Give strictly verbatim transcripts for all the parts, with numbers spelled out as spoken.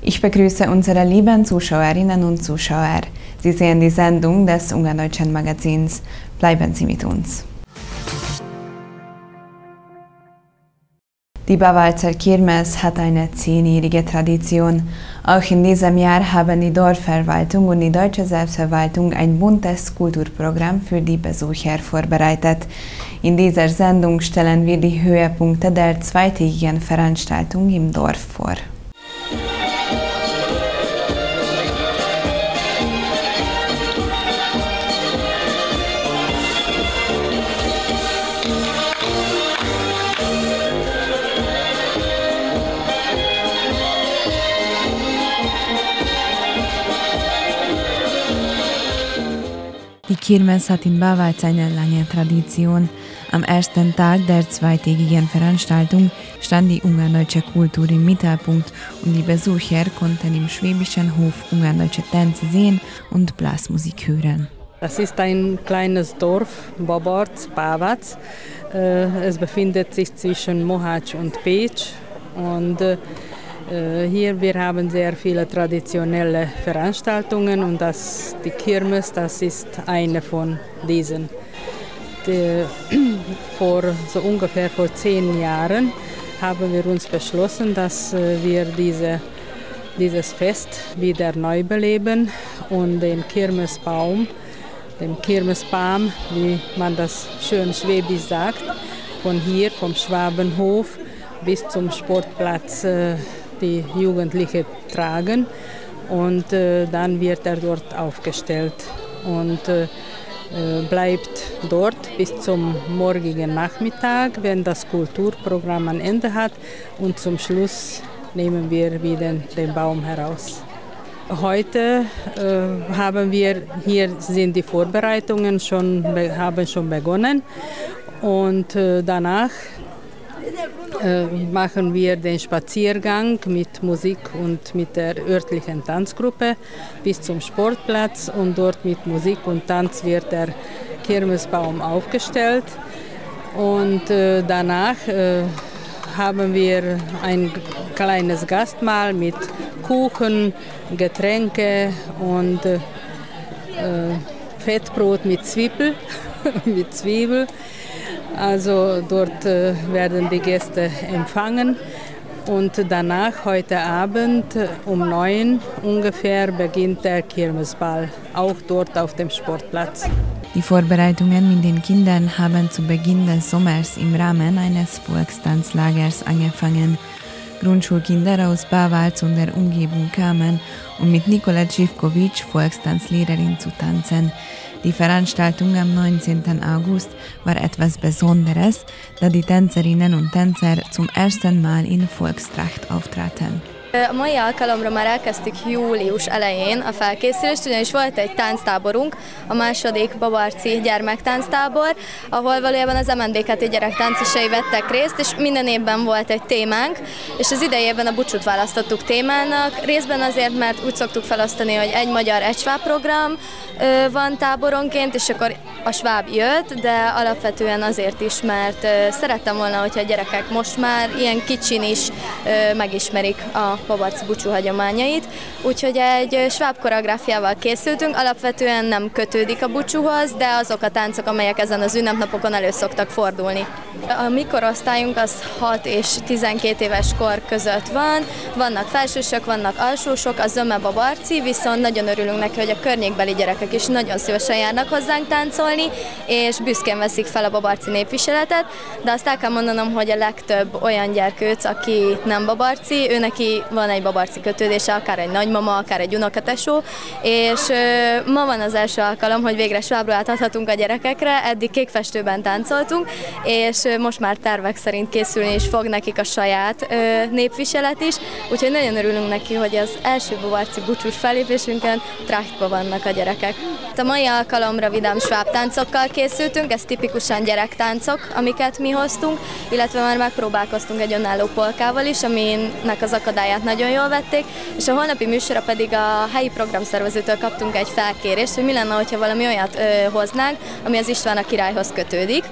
Ich begrüße unsere lieben Zuschauerinnen und Zuschauer. Sie sehen die Sendung des Ungardeutschen Magazins. Bleiben Sie mit uns. Die Bavalzer Kirmes hat eine zehnjährige Tradition. Auch in diesem Jahr haben die Dorfverwaltung und die Deutsche Selbstverwaltung ein buntes Kulturprogramm für die Besucher vorbereitet. In dieser Sendung stellen wir die Höhepunkte der zweitägigen Veranstaltung im Dorf vor. Die Kirmes hat in Bavalz eine lange Tradition. Am ersten Tag der zweitägigen Veranstaltung stand die ungardeutsche Kultur im Mittelpunkt und die Besucher konnten im schwäbischen Hof ungardeutsche Tänze sehen und Blasmusik hören. Das ist ein kleines Dorf, Babarc, Bavalz. Es befindet sich zwischen Mohács und Pécs. Und hier wir haben sehr viele traditionelle Veranstaltungen und das, die Kirmes, das ist eine von diesen. Die, vor so ungefähr vor zehn Jahren haben wir uns beschlossen, dass wir diese, dieses Fest wieder neu beleben und den Kirmesbaum, den Kirmesbaum, wie man das schön schwäbisch sagt, von hier vom Schwabenhof bis zum Sportplatz die Jugendlichen tragen und äh, dann wird er dort aufgestellt und äh, bleibt dort bis zum morgigen Nachmittag, wenn das Kulturprogramm ein Ende hat, und zum Schluss nehmen wir wieder den Baum heraus. Heute äh, haben wir, hier sind die Vorbereitungen schon, haben schon begonnen und äh, danach Äh, machen wir den Spaziergang mit Musik und mit der örtlichen Tanzgruppe bis zum Sportplatz und dort mit Musik und Tanz wird der Kirmesbaum aufgestellt und äh, danach äh, haben wir ein kleines Gastmahl mit Kuchen, Getränke und äh, Fettbrot mit Zwiebel, mit Zwiebel. Also dort äh, werden die Gäste empfangen und danach, heute Abend um neun ungefähr, beginnt der Kirmesball, auch dort auf dem Sportplatz. Die Vorbereitungen mit den Kindern haben zu Beginn des Sommers im Rahmen eines Volkstanzlagers angefangen. Grundschulkinder aus Bavalz und der Umgebung kamen, um mit Nicola Živković, Volkstanzlehrerin, zu tanzen. Die Veranstaltung am neunzehnten August war etwas Besonderes, da die Tänzerinnen und Tänzer zum ersten Mal in Volkstracht auftraten. A mai alkalomra már elkezdtük július elején a felkészülést, ugyanis volt egy tánctáborunk, a második babarci gyermektánctábor, ahol valójában az em en bé ká té gyerektáncosai vettek részt, és minden évben volt egy témánk, és az idejében a búcsút választottuk témának, részben azért, mert úgy szoktuk felosztani, hogy egy magyar, egy sváb program van táboronként, és akkor a sváb jött, de alapvetően azért is, mert szerettem volna, hogyha a gyerekek most már ilyen kicsin is megismerik a babarci búcsú hagyományait, úgyhogy egy sváb koreográfiával készültünk, alapvetően nem kötődik a búcsúhoz, de azok a táncok, amelyek ezen az ünnepnapokon elő szoktak fordulni. A mi korosztályunk az hat és tizenkét éves kor között van, vannak felsősök, vannak alsósok, a zöme babarci, viszont nagyon örülünk neki, hogy a környékbeli gyerekek is nagyon szívesen járnak hozzánk táncolni, és büszkén veszik fel a babarci népviseletet, de azt el kell mondanom, hogy a legtöbb olyan gyerkőc, aki nem babarci, ő neki van egy babarci kötődése, akár egy nagymama, akár egy unokatesó, és ö, ma van az első alkalom, hogy végre svábruhát adhatunk a gyerekekre, eddig kékfestőben táncoltunk, és ö, most már tervek szerint készülni is fog nekik a saját ö, népviselet is, úgyhogy nagyon örülünk neki, hogy az első babarci búcsús fellépésünkön trachtba vannak a gyerekek. A mai alkalomra vidám sváb táncokkal készültünk, ez tipikusan gyerektáncok, amiket mi hoztunk, illetve már megpróbálkoztunk egy önálló polkával is, aminek az akadályát nagyon jól vették, és a holnapi műsorra pedig a helyi programszervezőtől kaptunk egy felkérést, hogy mi lenne, hogyha valami olyat ö, hoznánk, ami az István a királyhoz kötődik.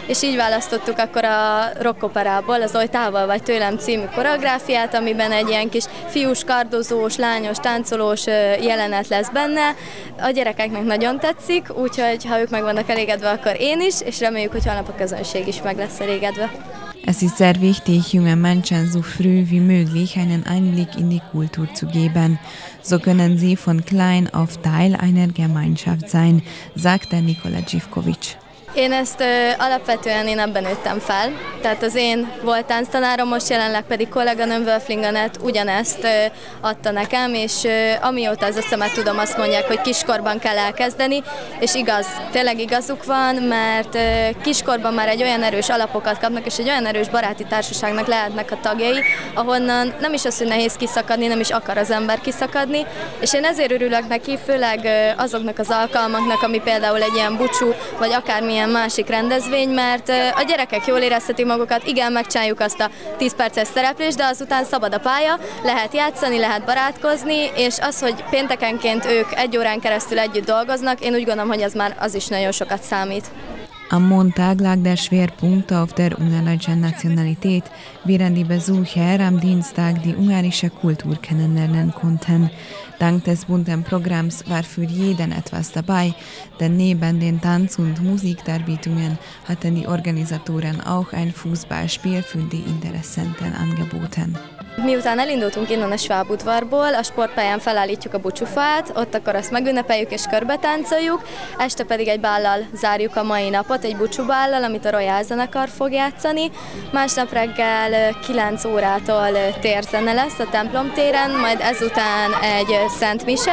és így választottuk akkor a rockoperából az Oly távol vagy tőlem című koreográfiát, amiben egy ilyen kis fiús, kardozós, lányos, táncolós jelenet lesz benne. A gyerekeknek nagyon tetszik, úgyhogy ha ők meg vannak elégedve, akkor én is, és reméljük, hogy holnap a közönség is meg lesz elégedve. Es ist sehr wichtig, jungen Menschen so früh wie möglich einen Einblick in die Kultur zu geben. So können sie von klein auf Teil einer Gemeinschaft sein, sagte Nikola Zsivkovics. Én ezt ö, alapvetően én ebben nőttem fel, tehát az én volt tánctanárom, most jelenleg pedig kolléganőm Wölfling Anett ugyanezt ö, adta nekem, és ö, amióta ez összemet tudom, azt mondják, hogy kiskorban kell elkezdeni, és igaz, tényleg igazuk van, mert ö, kiskorban már egy olyan erős alapokat kapnak, és egy olyan erős baráti társaságnak lehetnek a tagjai, ahonnan nem is az, hogy nehéz kiszakadni, nem is akar az ember kiszakadni, és én ezért örülök neki, főleg ö, azoknak az alkalmaknak, ami például egy ilyen bucsú, vagy akármilyen másik rendezvény, mert a gyerekek jól érezhetik magukat, igen, megcsináljuk azt a tíz perces szereplést, de azután szabad a pálya, lehet játszani, lehet barátkozni, és az, hogy péntekenként ők egy órán keresztül együtt dolgoznak, én úgy gondolom, hogy ez már az is nagyon sokat számít. Am Montag lag der Schwerpunkt auf der ungarischen Nationalität, während die Besucher am Dienstag die ungarische Kultur kennenlernen konnten. Dank des bunten Programms war für jeden etwas dabei, denn neben den Tanz- und Musikdarbietungen hatten die Organisatoren auch ein Fußballspiel für die Interessenten angeboten. Miután elindultunk innen a Schwab udvarból, a sportpályán felállítjuk a bucsufát, ott akkor azt megünnepeljük és körbetáncoljuk, este pedig egy bállal zárjuk a mai napot, egy bucsubállal, amit a Royal zenekar fog játszani. Másnap reggel kilenc órától térzene lesz a templom téren, majd ezután egy szent mise,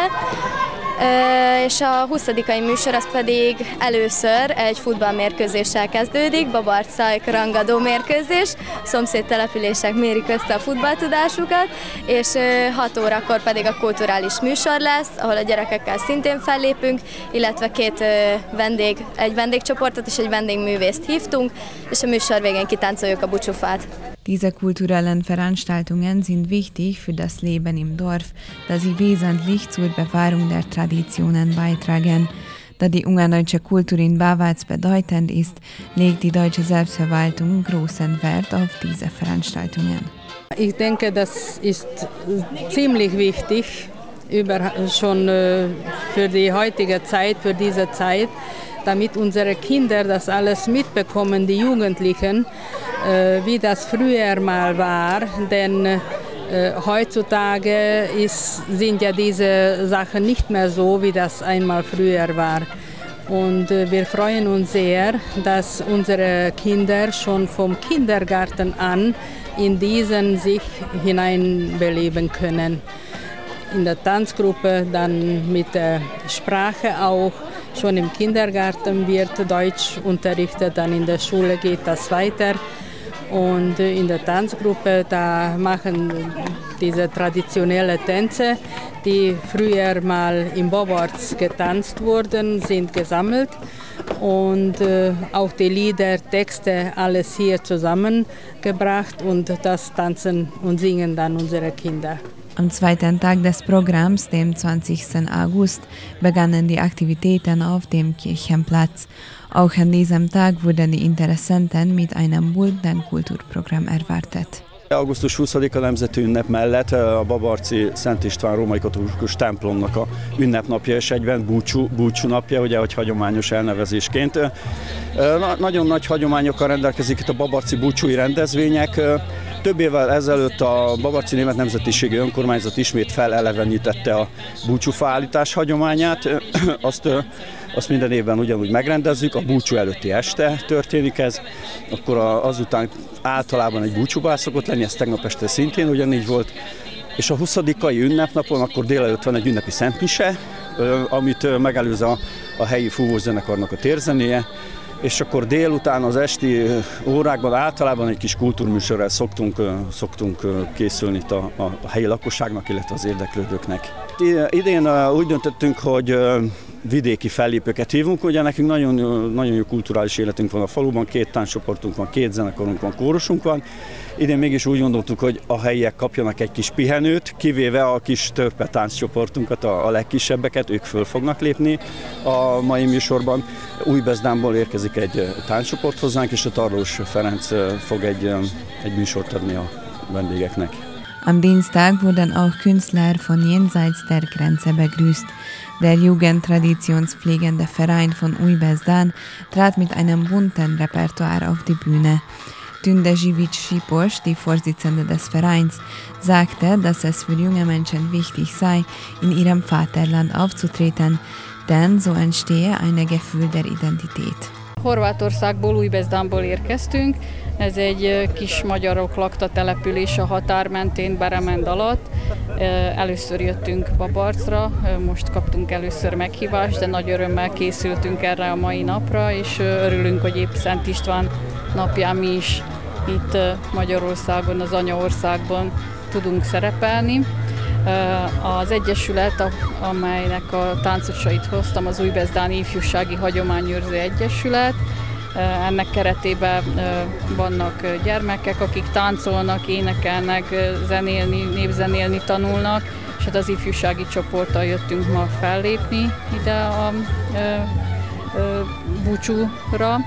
és a huszadikai műsor az pedig először egy futballmérkőzéssel kezdődik, Babarcajk rangadó mérkőzés, szomszéd települések mérik össze a futballtudásukat, és hat órakor pedig a kulturális műsor lesz, ahol a gyerekekkel szintén fellépünk, illetve két vendég, egy vendégcsoportot és egy vendégművészt hívtunk, és a műsor végén kitáncoljuk a bucsufát. Diese kulturellen Veranstaltungen sind wichtig für das Leben im Dorf, da sie wesentlich zur Bewahrung der Traditionen beitragen. Da die ungardeutsche Kultur in Bávac bedeutend ist, legt die deutsche Selbstverwaltung großen Wert auf diese Veranstaltungen. Ich denke, das ist ziemlich wichtig, über, schon für die heutige Zeit, für diese Zeit, damit unsere Kinder das alles mitbekommen, die Jugendlichen, wie das früher mal war, denn äh, heutzutage ist, sind ja diese Sachen nicht mehr so, wie das einmal früher war. Und äh, wir freuen uns sehr, dass unsere Kinder schon vom Kindergarten an in diesen sich hineinbeleben können. In der Tanzgruppe, dann mit der Sprache auch. Schon im Kindergarten wird Deutsch unterrichtet, dann in der Schule geht das weiter. Und in der Tanzgruppe, da machen diese traditionellen Tänze, die früher mal im Babarc getanzt wurden, sind gesammelt. Und äh, auch die Lieder, Texte, alles hier zusammengebracht und das tanzen und singen dann unsere Kinder. Am zweiten Tag des Programms, dem zwanzigsten August, begannen die Aktivitäten auf dem Kirchenplatz. Auch an diesem Tag wurden die Interessenten mit einem bunten Kulturprogramm erwartet. augusztus huszadika nemzeti ünnep mellett a babarci Szent István római katolikus templomnak a ünnepnapja és egyben búcsú, búcsú napja, ugye, hogy hagyományos elnevezésként. Na, nagyon nagy hagyományokkal rendelkezik itt a babarci búcsúi rendezvények. Több évvel ezelőtt a Babarci Német Nemzetiségi Önkormányzat ismét felelevenítette a búcsúfaállítás hagyományát. Azt, azt minden évben ugyanúgy megrendezzük, a búcsú előtti este történik ez, akkor azután általában egy búcsúbál szokott lenni, ez tegnap este szintén ugyanígy volt, és a huszadikai ünnepnapon akkor délelőtt van egy ünnepi szentmise, amit megelőz a, a helyi fúvószenekarnak a térzenéje, és akkor délután az esti órákban általában egy kis kultúrműsorral szoktunk, szoktunk készülni a, a helyi lakosságnak, illetve az érdeklődőknek. Idén úgy döntöttünk, hogy vidéki fellépőket hívunk, ugye nekünk nagyon, nagyon jó kulturális életünk van a faluban, két tánccsoportunk van, két zenekarunk van, kórusunk van. Idén mégis úgy gondoltuk, hogy a helyiek kapjanak egy kis pihenőt, kivéve a kis törpe tánccsoportunkat, a, a legkisebbeket, ők föl fognak lépni a mai műsorban. Újbezdánból érkezik egy tánccsoport hozzánk, és a Tarlós Ferenc fog egy, egy műsort adni a vendégeknek. Am Dienstag wurden auch Künstler von jenseits der Grenze begrüßt. Der jugendtraditionspflegende Verein von Újbezdán trat mit einem bunten Repertoire auf die Bühne. Tünde Zsivics-Sipos, die Vorsitzende des Vereins, sagte, dass es für junge Menschen wichtig sei, in ihrem Vaterland aufzutreten, denn so entstehe ein Gefühl der Identität. Horvátországból, Újbezdánból érkeztünk. Ez egy kis magyarok lakta település a határ mentén, Beremend alatt. Először jöttünk Babarcra, most kaptunk először meghívást, de nagy örömmel készültünk erre a mai napra, és örülünk, hogy épp Szent István napján mi is itt Magyarországon, az anyaországban tudunk szerepelni. Az egyesület, amelynek a táncosait hoztam, az Újbezdáni Ifjúsági Hagyományőrző Egyesület. Ennek keretében vannak gyermekek, akik táncolnak, énekelnek, zenélni, népzenélni tanulnak, és hát az ifjúsági csoporttal jöttünk ma fellépni ide a búcsúra.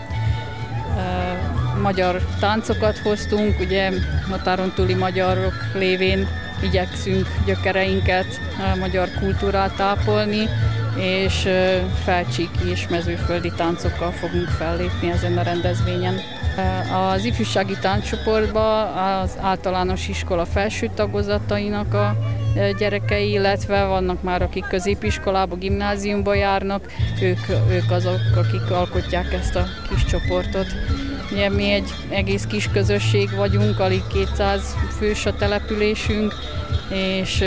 Magyar táncokat hoztunk, ugye határon túli magyarok lévén igyekszünk gyökereinket, a magyar kultúrát ápolni, és felcsíki és mezőföldi táncokkal fogunk fellépni ezen a rendezvényen. Az ifjúsági tánccsoportban az általános iskola felső tagozatainak a gyerekei, illetve vannak már, akik középiskolába, gimnáziumba járnak, ők, ők azok, akik alkotják ezt a kis csoportot. Ugye mi egy egész kis közösség vagyunk, alig kétszáz fős a településünk, és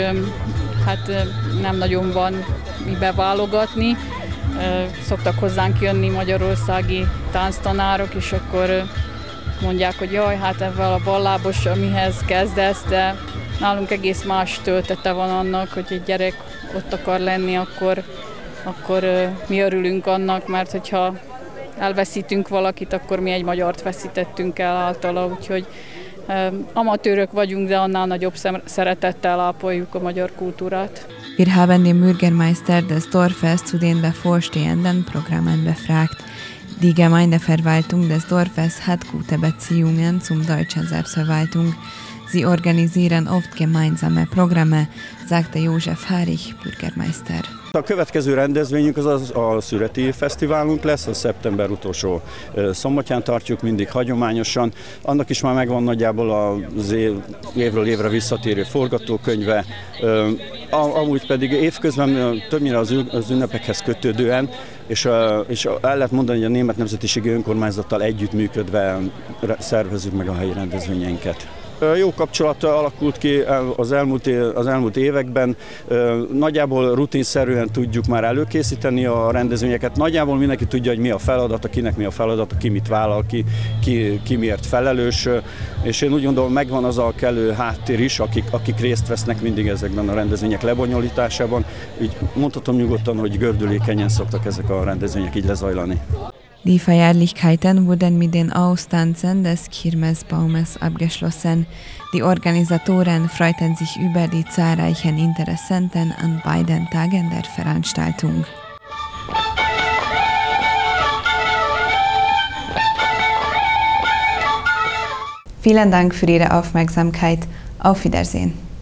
hát nem nagyon van mibe válogatni. Szoktak hozzánk jönni magyarországi tánctanárok, és akkor mondják, hogy jaj, hát ezzel a ballábos, mihez kezdesz, de nálunk egész más töltete van annak, hogy egy gyerek ott akar lenni, akkor, akkor mi örülünk annak, mert hogyha elveszítünk valakit, akkor mi egy magyart veszítettünk el általa, úgyhogy amatőrök vagyunk, de annál nagyobb szeretettel ápoljuk a magyar kultúrát. Wir haben den Bürgermeister des Dorfes zu den bevorstehenden Programmen befragt. Die Gemeindeverwaltung des Dorfes hat gute Beziehungen zum deutschen Selbstverwaltung. Sie organisieren oft gemeinsame Programme, sagte József Hárich, Bürgermeister. A következő rendezvényünk az, az a Szüreti Fesztiválunk lesz, a szeptember utolsó szombatján tartjuk, mindig hagyományosan. Annak is már megvan nagyjából az év, évről évre visszatérő forgatókönyve. Amúgy pedig évközben többnyire az ünnepekhez kötődően, és, és el lehet mondani, hogy a Német Nemzetiségi Önkormányzattal együttműködve szervezzük meg a helyi rendezvényeinket. Jó kapcsolat alakult ki az elmúlt, az elmúlt években, nagyjából rutinszerűen tudjuk már előkészíteni a rendezvényeket, nagyjából mindenki tudja, hogy mi a feladata, kinek mi a feladata, ki mit vállal, ki, ki, ki miért felelős, és én úgy gondolom, megvan az a kellő háttér is, akik, akik részt vesznek mindig ezekben a rendezvények lebonyolításában, így mondhatom nyugodtan, hogy gördülékenyen szoktak ezek a rendezvények így lezajlani. Die Feierlichkeiten wurden mit den Austanzen des Kirmesbaumes abgeschlossen. Die Organisatoren freuten sich über die zahlreichen Interessenten an beiden Tagen der Veranstaltung. Vielen Dank für Ihre Aufmerksamkeit. Auf Wiedersehen.